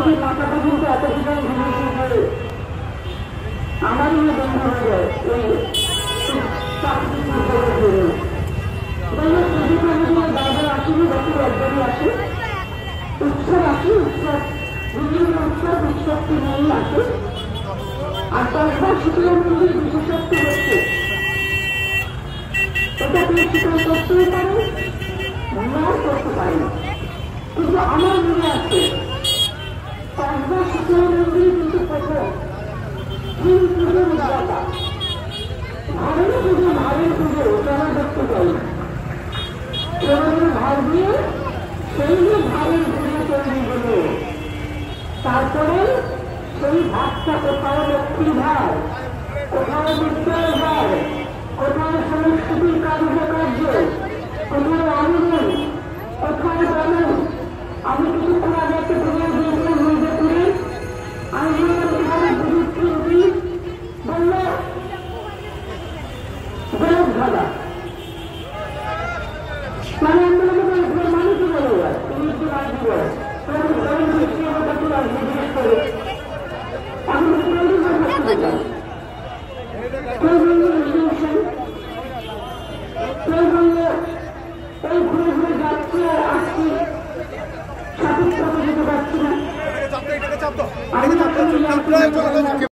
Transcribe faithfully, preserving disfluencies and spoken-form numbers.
থেকে মাথা পর্যন্ত এত জীবন ঘুরেছি যে আমারই বন্ধ হয়ে যায় ওই বাইরে আসেনি বছর একবারই আসে উৎসব আসে উৎসব বিভিন্ন উৎসব উৎসবটি নিয়েই আসে আর দশবার শীতলা মন্দির বিশেষত্ব হচ্ছে এটাকে শীতল করতেই পারে নাও করতে পারে কিন্তু আমার মনে আছে পাঁচবার শীতলা মন্দির কিন্তু প্রথম তিন পুজোর উদ্যাতা ভারের পুজো ভারের পুজো যারা দেখতে পাই ভার দিয়ে সেই যে ভারের পুজো তৈরি হলো তারপরে সেই ভাতটা কোথাও লক্ষ্মীর ভার কোথাও বিদ্যার ভার কোথাও সংস্কৃতির কার্যকার্য কোথাও আন্দোলন কোথাও বলেন আমি কিছুক্ষণ আগে একটা প্রয়োগ দিয়েছিলাম মির্জাপুরে আমি বললাম বুঝি বলল গোলক ধারা মানে আন্দোলন মানুষই বলে তুমি একটু রাজি বলো জিজ্ঞেস করে আমি কেউ বলল রিজেকশন কেউ বলল এই ঘুরে ঘুরে যাচ্ছি আর আসছি সঠিক পথে যেতে পারছি না